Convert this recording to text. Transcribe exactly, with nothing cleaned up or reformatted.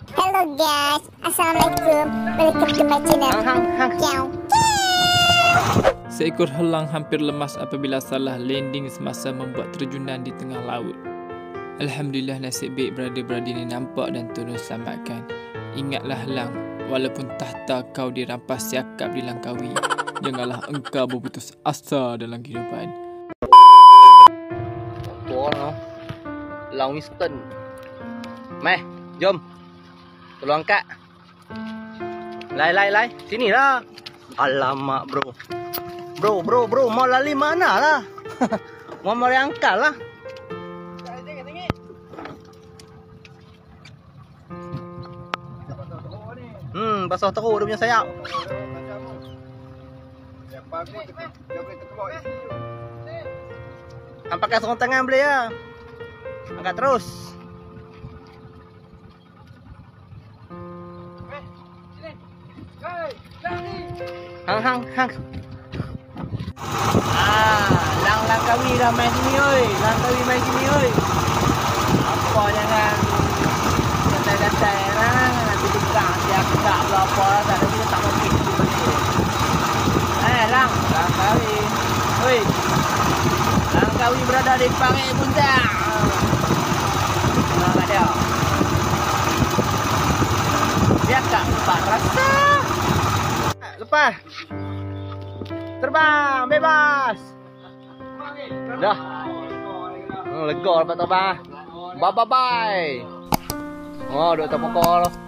Hello guys, Assalamualaikum. Welcome to my channel. Hang, hang, hang. Ciao. Seekor helang hampir lemas apabila salah landing semasa membuat terjunan di tengah laut. Alhamdulillah nasib baik beradik-beradik ini nampak dan turun selamatkan. Ingatlah helang, walaupun tahta kau dirampas siakap dilangkaui, janganlah engkau berputus asa dalam kehidupan. Tua no. Long Winston. Meh, jom. Tolong angkat. Lai, lai, lai. Sini lah. Alamak, bro. Bro, bro, bro. Mau lali mana lah? Mau mari angkat lah. Hmm, basah teruk dia punya sayap. Ang pakai sarung tangan boleh ya. Angkat terus. Hang hang hang. Ah, lang lang kawi dah main sini oi. Lang kawi main sini oi. Apa jangan santai-santai lah. Nanti tukang siap tak berapa lah. Tak ada kita tak mau pergi tu balik. Eh, lang, lang kawi. Oi. Lang kawi berada di Pangai Buntang. Mana dia? Dia tak lepas rasa. Lepas. Terbang bebas. Dah. Oh, lega lepas terbang. Bye bye bye. Oh, duk tak pokok.